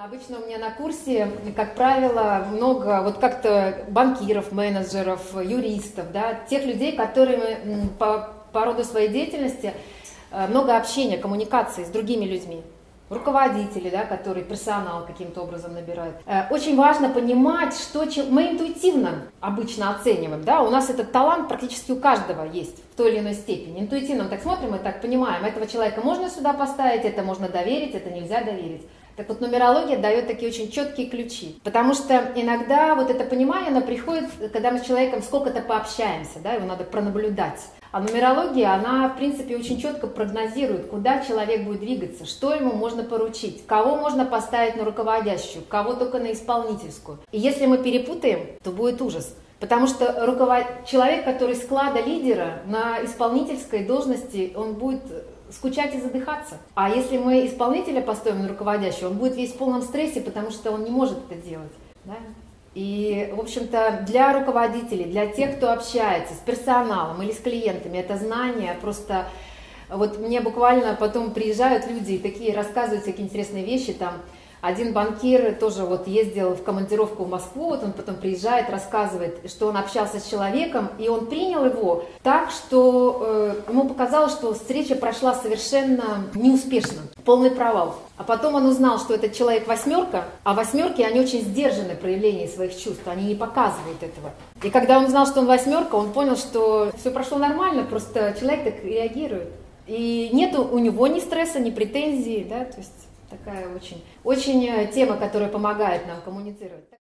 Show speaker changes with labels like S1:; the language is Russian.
S1: Обычно у меня на курсе, как правило, много вот как-то банкиров, менеджеров, юристов, да, тех людей, которые по роду своей деятельности много общения, коммуникации с другими людьми. Руководители, да, которые персонал каким-то образом набирают. Очень важно понимать, что мы интуитивно обычно оцениваем. Да? У нас этот талант практически у каждого есть в той или иной степени. Интуитивно мы так смотрим и так понимаем, этого человека можно сюда поставить, это можно доверить, это нельзя доверить. Так вот, нумерология дает такие очень четкие ключи. Потому что иногда вот это понимание, оно приходит, когда мы с человеком сколько-то пообщаемся, да, его надо пронаблюдать. А нумерология, она, в принципе, очень четко прогнозирует, куда человек будет двигаться, что ему можно поручить, кого можно поставить на руководящую, кого только на исполнительскую. И если мы перепутаем, то будет ужас. Потому что человек, который склада лидера на исполнительской должности, он будет скучать и задыхаться. А если мы исполнителя поставим на руководящего, он будет весь в полном стрессе, потому что он не может это делать. Да? И, в общем-то, для руководителей, для тех, кто общается с персоналом или с клиентами, это знание просто... Вот мне буквально потом приезжают люди и такие рассказывают всякие интересные вещи, там, один банкир тоже вот ездил в командировку в Москву, вот он потом приезжает, рассказывает, что он общался с человеком, и он принял его так, что ему показалось, что встреча прошла совершенно неуспешно, полный провал. А потом он узнал, что этот человек восьмерка, а восьмерки, они очень сдержаны в проявлении своих чувств, они не показывают этого. И когда он узнал, что он восьмерка, он понял, что все прошло нормально, просто человек так реагирует. И нету у него ни стресса, ни претензий, да, то есть... Такая очень тема, которая помогает нам коммуницировать.